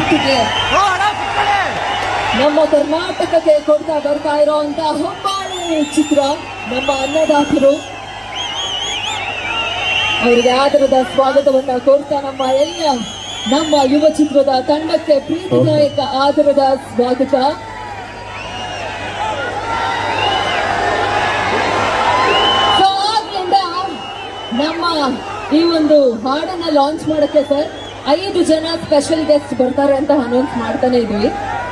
ಕೀರ್ತಿಗೆ ನಮ್ಮ ಕರ್ನಾಟಕಕ್ಕೆ ಕೊಡ್ತಾ ಬರ್ತಾ ಇರುವಂತ ಹೊಂಬಾಳೆ ಚಿತ್ರ ನಮ್ಮ ಅನ್ನದಾತರು ಅವರಿಗೆ ಆದರದ ಸ್ವಾಗತವನ್ನ ಕೋರ್ತಾ ನಮ್ಮ ಯುವ ಚಿತ್ರದ ತಂಡಕ್ಕೆ ಪ್ರೀತಿದಾಯಕ ಆದರದ ಸ್ವಾಗತ. ಆಗ್ಲಿಂದ ನಮ್ಮ ಈ ಒಂದು ಹಾಡನ್ನ ಲಾಂಚ್ ಮಾಡಕ್ಕೆ ಸರ್ 5 ಜನ ಸ್ಪೆಷಲ್ ಗೆಸ್ಟ್ ಬರ್ತಾರೆ ಅಂತ ಅನೌನ್ಸ್ ಮಾಡ್ತಾನೆ ಇದ್ವಿ.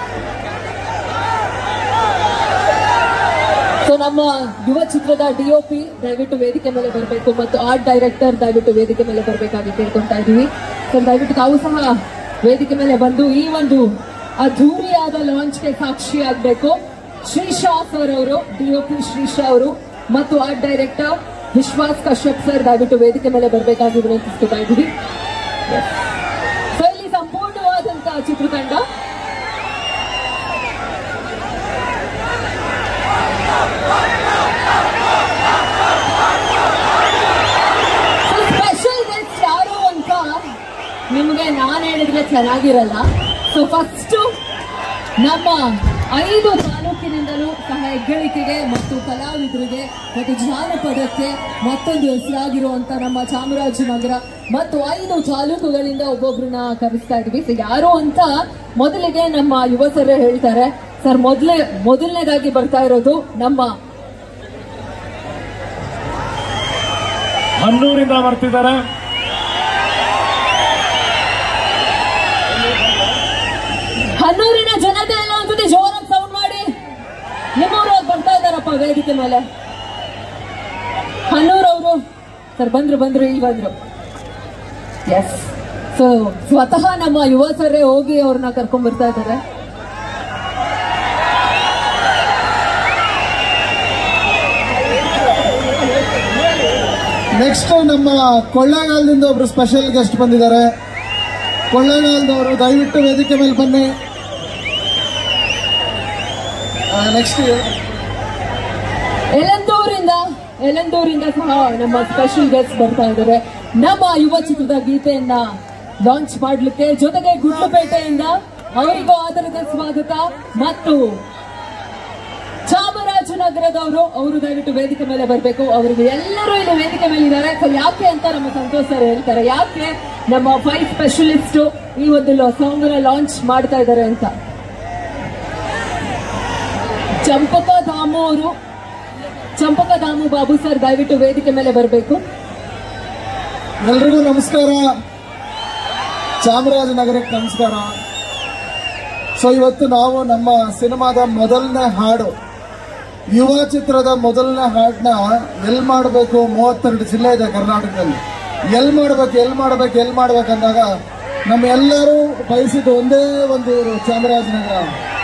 ಸೊ ನಮ್ಮ ಯುವ ಚಿತ್ರದ ಡಿಒಪಿ ದಯವಿಟ್ಟು ವೇದಿಕೆ ಮೇಲೆ ಬರಬೇಕು ಮತ್ತು ಆರ್ಟ್ ಡೈರೆಕ್ಟರ್ ದಯವಿಟ್ಟು ವೇದಿಕೆ ಮೇಲೆ ಬರಬೇಕಾಗಿ ಕೇಳ್ಕೊತಾ ಇದೀವಿ. ಸೊ ದಯವಿಟ್ಟು ತಾವು ಸಹ ವೇದಿಕೆ ಮೇಲೆ ಬಂದು ಈ ಒಂದು ಅದ್ಧೂರಿಯಾದ ಲಾಂಚ್ಗೆ ಸಾಕ್ಷಿ ಆಗ್ಬೇಕು. ಶ್ರೀಶಾ ಸರ್ ಅವರು, ಡಿಒಪಿ ಶ್ರೀಶಾ ಅವರು ಮತ್ತು art director Vishwas Kashyap sir ದಯವಿಟ್ಟು ವೇದಿಕೆ ಮೇಲೆ ಬರಬೇಕಾಗಿ ವಿನಂತಿಸ್ತಾ ಇದ್ದೀವಿ. ಸೊ ಇಲ್ಲಿ ಸಂಪೂರ್ಣವಾದಂತಹ ಚಿತ್ರತಂಡ ಸ್ಪೆಷಲ್ ಗೆಸ್ಟ್ ಯಾರು ಅಂತ ನಿಮ್ಗೆ ನಾನು ಹೇಳಿದ್ರೆ ಚೆನ್ನಾಗಿರಲ್ಲ. ಸೊ ಫಸ್ಟ್ ನಮ್ಮ 5 ತಾಲೂಕಿನಿಂದಲೂ ಸಹ ಹೆಗ್ಗಳಿಕೆಗೆ ಮತ್ತು ಕಲಾವಿದರಿಗೆ ಮತ್ತು ಜಾನಪದಕ್ಕೆ ಮತ್ತೊಂದು ಹೆಸರಾಗಿರುವಂತ ನಮ್ಮ ಚಾಮರಾಜನಗರ ಮತ್ತು 5 ತಾಲೂಕುಗಳಿಂದ ಒಬ್ಬೊಬ್ರನ್ನ ಕರೆಸ್ತಾ ಇದ್ವಿ. ಸೊ ಯಾರು ಅಂತ ಮೊದಲಿಗೆ ನಮ್ಮ ಯುವಕರೇ ಹೇಳ್ತಾರೆ. ಸರ್ ಮೊದಲನೇದಾಗಿ ಬರ್ತಾ ಇರೋದು ನಮ್ಮ ಹನ್ನೂರಿಂದ ಬರ್ತಿದ್ದಾರೆ. ಹನ್ನೂರಿನ ಜನತೆ ಎಲ್ಲ ಒಂದ್ಸತಿ ಜೋರಾಗಿ ಸೌಂಡ್ ಮಾಡಿ. ನಿಮ್ಮೂರು ಬರ್ತಾ ಇದ್ದಾರಪ್ಪ ವೇದಿಕೆ ಮೇಲೆ. ಹನ್ನೂರವರು ಸರ್ ಬಂದ್ರು ಇಲ್ಲಿ ಬಂದ್ರು. ಎಸ್, ಸೊ ಸ್ವತಃ ನಮ್ಮ ಯುವ ಸರೇ ಹೋಗಿ ಅವ್ರನ್ನ ಕರ್ಕೊಂಡ್ ಬರ್ತಾ ಇದ್ದಾರೆ. ನೆಕ್ಸ್ಟ್ ನಮ್ಮ ಕೊಳ್ಳೇಗಾಲದಿಂದ ಒಬ್ರು ಸ್ಪೆಷಲ್ ಗೆಸ್ಟ್ ಬಂದಿದ್ದಾರೆ. ಕೊಳ್ಳೇಗಾಲದವರು ದಯವಿಟ್ಟು ವೇದಿಕೆ ಮೇಲೆ ಬನ್ನಿ. ನೆಕ್ಸ್ಟ್ ಯಲಂದೂರಿಂದ ಸಹ ನಮ್ಮ ಸ್ಪೆಷಲ್ ಗೆಸ್ಟ್ ಬರ್ತಾ ಇದ್ದಾರೆ. ನಮ್ಮ ಯುವ ಚಿತ್ರದ ಗೀತೆಯನ್ನ ಲಾಂಚ್ ಮಾಡ್ಲಿಕ್ಕೆ, ಜೊತೆಗೆ ಗುಂಡ್ಲುಪೇಟೆಯಿಂದ ಅವರಿಗೂ ಆದರದ ಸ್ವಾಗತ ಮತ್ತು ಚಾಮರಾಜನಗರದವರು ಅವರು ದಯವಿಟ್ಟು ವೇದಿಕೆ ಮೇಲೆ ಬರಬೇಕು. ಅವರಿಗೆ ಎಲ್ಲರೂ ಇಲ್ಲಿ ವೇದಿಕೆ ಮೇಲೆ ಇದ್ದಾರೆ. ಸೊ ಯಾಕೆ ಅಂತ ನಮ್ಮ ಸಂತೋಷ್ ಸರ್ ಹೇಳ್ತಾರೆ, ಯಾಕೆ ನಮ್ಮ 5 ಸ್ಪೆಷಲಿಸ್ಟ್ ಈ ಒಂದು ಸಾಂಗ್ ನ ಲಾಂಚ್ ಮಾಡ್ತಾ ಇದ್ದಾರೆ ಅಂತ. ಚಂಪಕ ದಾಮು ಬಾಬು ಸರ್ ದಯವಿಟ್ಟು ವೇದಿಕೆ ಮೇಲೆ ಬರಬೇಕು. ಎಲ್ರಿಗೂ ನಮಸ್ಕಾರ, ಚಾಮರಾಜನಗರಕ್ಕೆ ನಮಸ್ಕಾರ. ಸೊ ಇವತ್ತು ನಾವು ನಮ್ಮ ಸಿನಿಮಾದ ಮೊದಲನೇ ಹಾಡು, ಯುವ ಚಿತ್ರದ ಮೊದಲನೇ ಹಾಡನ್ನ ಎಲ್ಲಿ ಮಾಡಬೇಕು, 32 ಜಿಲ್ಲೆ ಇದೆ ಕರ್ನಾಟಕದಲ್ಲಿ, ಎಲ್ಲಿ ಮಾಡ್ಬೇಕಂದಾಗ ನಮ್ಮ ಎಲ್ಲರೂ ಬಯಸಿದ ಒಂದೇ ಒಂದು ಊರು ಚಾಮರಾಜನಗರ.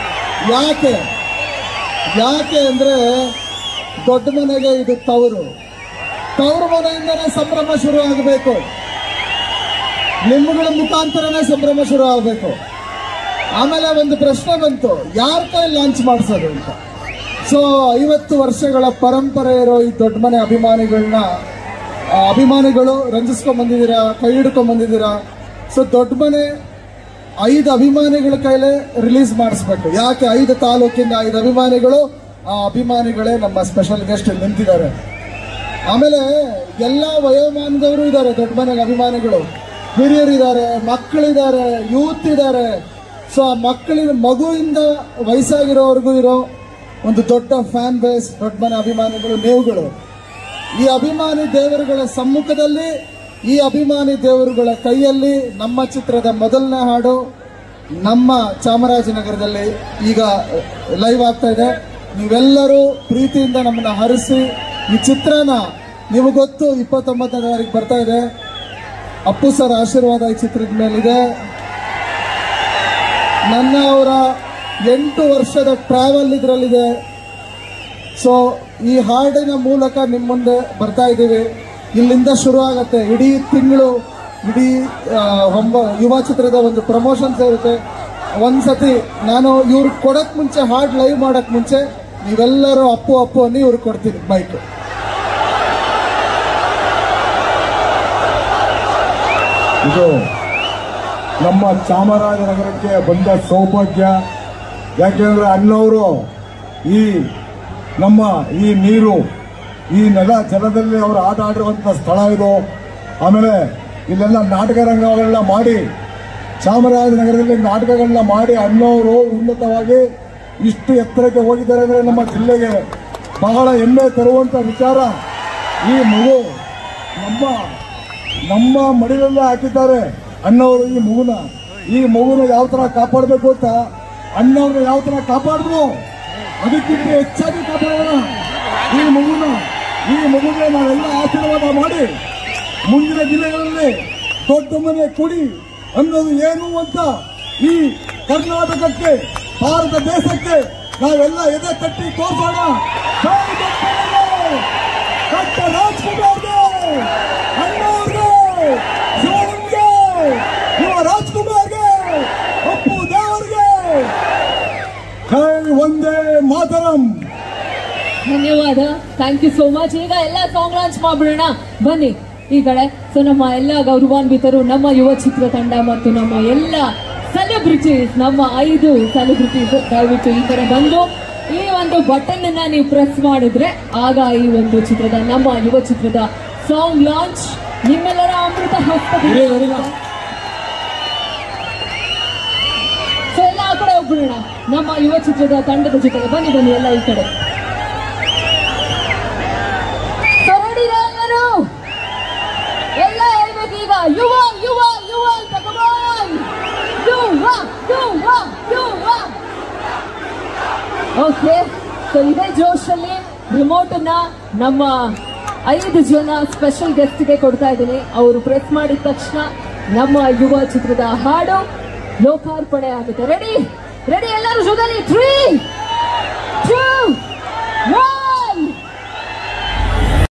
ಯಾಕೆ ಅಂದ್ರೆ ದೊಡ್ಡ ಮನೆಗೆ ಇದು ತವರು ಮನೆಯಿಂದನೇ ಸಂಭ್ರಮ ಶುರು ಆಗಬೇಕು, ನಿಮ್ಮಗಳ ಮುಖಾಂತರನೇ ಸಂಭ್ರಮ ಶುರು ಆಗಬೇಕು. ಆಮೇಲೆ ಒಂದು ಪ್ರಶ್ನೆ ಬಂತು, ಯಾರ ಕೈ ಲಾಂಚ್ ಮಾಡಿಸೋದು ಅಂತ. ಸೊ 50 ವರ್ಷಗಳ ಪರಂಪರೆ ಇರೋ ಈ ದೊಡ್ಡ ಮನೆ ಅಭಿಮಾನಿಗಳು ರಂಜಿಸ್ಕೊಂಡ್ ಬಂದಿದ್ದೀರಾ, ಕೈ ಹಿಡ್ಕೊಂಡ್ ಬಂದಿದ್ದೀರಾ. ಸೊ ದೊಡ್ಡ ಮನೆ 5 ಅಭಿಮಾನಿಗಳ ಕೈಲೇ ರಿಲೀಸ್ ಮಾಡಿಸ್ಬೇಕು. ಯಾಕೆ 5 ತಾಲೂಕಿಂದ 5 ಅಭಿಮಾನಿಗಳು, ಆ ಅಭಿಮಾನಿಗಳೇ ನಮ್ಮ ಸ್ಪೆಷಲ್ ಗೆಸ್ಟ್ ನಿಂತಿದ್ದಾರೆ. ಆಮೇಲೆ ಎಲ್ಲ ವಯೋಮಾನದವರು ಇದ್ದಾರೆ ದೊಡ್ಡ ಮನೆಗೆ ಅಭಿಮಾನಿಗಳು, ಹಿರಿಯರಿದ್ದಾರೆ, ಮಕ್ಕಳಿದ್ದಾರೆ, ಯೂತ್ ಇದ್ದಾರೆ. ಸೊ ಆ ಮಗುವಿಂದ ವಯಸ್ಸಾಗಿರೋವರೆಗೂ ಇರೋ ಒಂದು ದೊಡ್ಡ ಫ್ಯಾನ್ ಬೇಸ್ ದೊಡ್ಡ ಮನೆ ಅಭಿಮಾನಿಗಳು ನೀವುಗಳು. ಈ ಅಭಿಮಾನಿ ದೇವರುಗಳ ಸಮ್ಮುಖದಲ್ಲಿ, ಈ ಅಭಿಮಾನಿ ದೇವರುಗಳ ಕೈಯಲ್ಲಿ ನಮ್ಮ ಚಿತ್ರದ ಮೊದಲನೇ ಹಾಡು ನಮ್ಮ ಚಾಮರಾಜನಗರದಲ್ಲಿ ಈಗ ಲೈವ್ ಆಗ್ತಾ ಇದೆ. ನೀವೆಲ್ಲರೂ ಪ್ರೀತಿಯಿಂದ ನಮ್ಮನ್ನ ಹರಿಸಿ ಈ ಚಿತ್ರನ, ನಿಮಗೆ ಗೊತ್ತು 29ನೇ ತಾರೀಕು ಬರ್ತಾ ಇದೆ. ಅಪ್ಪು ಸರ್ ಆಶೀರ್ವಾದ ಈ ಚಿತ್ರದ ಮೇಲಿದೆ. ನನ್ನ ಅವರ 8 ವರ್ಷದ ಟ್ರಾವೆಲ್ ಇದರಲ್ಲಿದೆ. ಸೊ ಈ ಹಾಡಿನ ಮೂಲಕ ನಿಮ್ಮ ಮುಂದೆ ಬರ್ತಾ ಇದ್ದೀವಿ. ಇಲ್ಲಿಂದ ಶುರು ಆಗತ್ತೆ ಇಡೀ ತಿಂಗಳು, ಇಡೀ ಯುವ ಚಿತ್ರದ ಒಂದು ಪ್ರಮೋಷನ್ಸ್ ಇರುತ್ತೆ. ಒಂದ್ಸತಿ ನಾನು ಇವ್ರಿಗೆ ಕೊಡಕ್ ಮುಂಚೆ, ಹಾಡ್ ಲೈವ್ ಮಾಡಕ್ ಮುಂಚೆ ನೀವೆಲ್ಲರೂ ಅಪ್ಪು ಅನ್ನಿ ಇವ್ರಿಗೆ ಕೊಡ್ತೀನಿ ಬೈಕ್. ಇದು ನಮ್ಮ ಚಾಮರಾಜನಗರಕ್ಕೆ ಬಂದ ಸೌಭಾಗ್ಯ. ಯಾಕೆಂದ್ರೆ ಅಣ್ಣವರು ಈ ನಮ್ಮ ಈ ನೀರು, ಈ ನೆಲ ಜಲದಲ್ಲಿ ಅವರು ಆಟ ಆಡಿರುವಂಥ ಸ್ಥಳ ಇದು. ಆಮೇಲೆ ಇಲ್ಲೆಲ್ಲ ನಾಟಕ ರಂಗಗಳನ್ನ ಮಾಡಿ, ಚಾಮರಾಜನಗರದಲ್ಲಿ ನಾಟಕಗಳನ್ನ ಮಾಡಿ ಅಣ್ಣವರು ಉನ್ನತವಾಗಿ ಇಷ್ಟು ಎತ್ತರಕ್ಕೆ ಹೋಗಿದ್ದಾರೆ ಅಂದರೆ ನಮ್ಮ ಜಿಲ್ಲೆಗೆ ಬಹಳ ಹೆಮ್ಮೆ ತರುವಂಥ ವಿಚಾರ. ಈ ಮಗು ನಮ್ಮ ಮಡಿಲಲ್ಲೇ ಹಾಕಿದ್ದಾರೆ ಅಣ್ಣವರು. ಈ ಮಗುನ ಯಾವ ತರ ಕಾಪಾಡಬೇಕು ಅಂತ ಅಣ್ಣವ್ರನ್ನ ಯಾವ ತರ ಕಾಪಾಡಿದ್ರು ಅದಕ್ಕಿಂತ ಹೆಚ್ಚಾಗಿ ಕಾಪಾಡೋಣ ಈ ಮಗುಗೆ ನಾವೆಲ್ಲ ಆಶೀರ್ವಾದ ಮಾಡಿ ಮುಂದಿನ ದಿನಗಳಲ್ಲಿ ದೊಡ್ಡ ಮನೆ ಕುಡಿ ಅನ್ನೋದು ಏನು ಅಂತ ಈ ಕರ್ನಾಟಕಕ್ಕೆ, ಭಾರತ ದೇಶಕ್ಕೆ ನಾವೆಲ್ಲ ಎದೆ ತಟ್ಟಿ ತೋರ್ಸೋಣ. ಡಾಕ್ಟರ್ ರಾಜ್ಕುಮಾರ್ಗೆ, ಅಣ್ಣವ್ರಿಗೆ, ಶಿವನಿಗೆ, ಯುವ ರಾಜ್ಕುಮಾರ್ಗೆ, ಅಪ್ಪು ದೇವರಿಗೆ ಜೈ ವಂದೇ ಮಾತರಂ. ಧನ್ಯವಾದ, ಥ್ಯಾಂಕ್ ಯು ಸೋ ಮಚ್. ಈಗ ಎಲ್ಲ ಸಾಂಗ್ ಲಾಂಚ್ ಮಾಡ್ಬಿಡೋಣ ಬನ್ನಿ ಈ ಕಡೆ. ಸೊ ನಮ್ಮ ಎಲ್ಲ ಗೌರವಾನ್ವಿತರು, ನಮ್ಮ ಯುವ ಚಿತ್ರ ತಂಡ ಮತ್ತು ನಮ್ಮ ಎಲ್ಲ ಸೆಲೆಬ್ರಿಟೀಸ್, ನಮ್ಮ 5 ಸೆಲೆಬ್ರಿಟೀಸ್ ದಯವಿಟ್ಟು ಈ ಕಡೆ ಬಂದು ಈ ಒಂದು ಬಟನ್ ಅನ್ನ ನೀವು ಪ್ರೆಸ್ ಮಾಡಿದ್ರೆ ಆಗ ಈ ಒಂದು ಚಿತ್ರದ, ನಮ್ಮ ಯುವ ಚಿತ್ರದ ಸಾಂಗ್ ಲಾಂಚ್ ನಿಮ್ಮೆಲ್ಲರ ಅಮೃತ ಹಸ್ತದಿಂದ. ಸೊ ಎಲ್ಲ ಆ ಕಡೆ ಹೋಗ್ಬಿಡೋಣ ನಮ್ಮ ಯುವ ಚಿತ್ರದ ತಂಡದ ಜೊತೆಗೆ. ಬನ್ನಿ ಎಲ್ಲ ಈ ಕಡೆ. ಎಲ್ಲ ಹೇಳ್ಬೇಕು ಈಗ, ಯುವ ಯುವ ಯುವ ಅಂತ. ಓಕೆ, ಸೊ ಇದೇ ಜೋಶಲ್ಲಿ ರಿಮೋಟ್ ಅನ್ನ ನಮ್ಮ 5 ಜನ ಸ್ಪೆಷಲ್ ಗೆಸ್ಟ್ಗೆ ಕೊಡ್ತಾ ಇದ್ದೀನಿ. ಅವರು ಪ್ರೆಸ್ ಮಾಡಿದ ತಕ್ಷಣ ನಮ್ಮ ಯುವ ಚಿತ್ರದ ಹಾಡು ಲೋಕಾರ್ಪಣೆ ಆಗುತ್ತೆ. ರೆಡಿ ಎಲ್ಲರೂ ಜೊತೆಲಿ 3